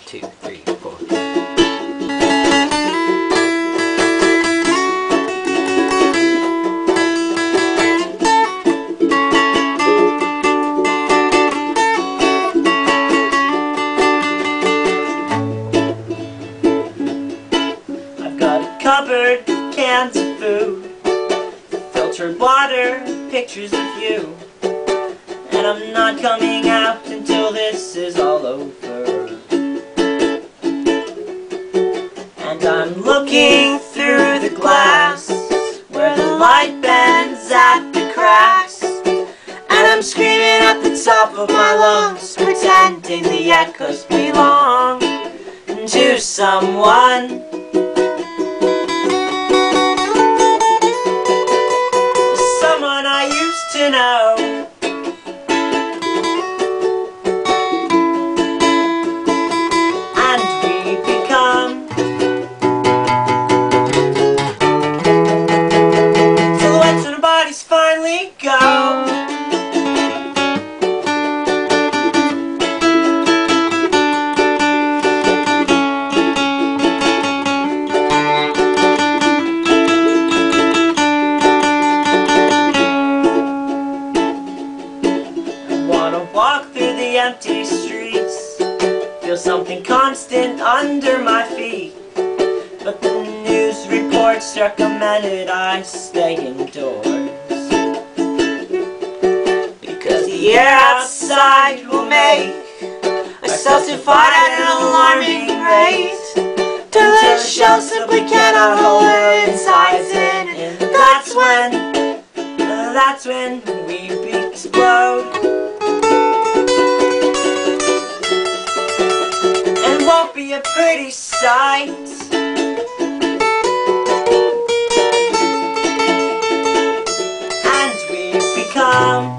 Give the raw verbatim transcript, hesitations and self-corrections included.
two, three, four. I've got a cupboard with cans of food, filtered water, pictures of you. And I'm not coming out until this is all over. And I'm looking through the glass where the light bends at the cracks. And I'm screaming at the top of my lungs, pretending the echoes belong to someone. Someone I used to know. Finally go. I wanna walk through the empty streets, feel something constant under my feet. But the news reports recommended I stay indoors, because the air outside will make ourselves to fight at an alarming rate, till the shell simply cannot hold her insides in. And that's when, that's when we explode. And won't be a pretty sight. Come.